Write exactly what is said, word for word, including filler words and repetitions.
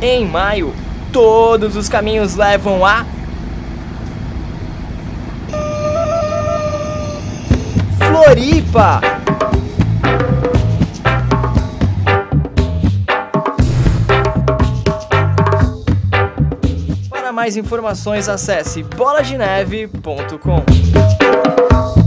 Em maio, todos os caminhos levam a Floripa. Para mais informações, acesse bola de neve ponto com.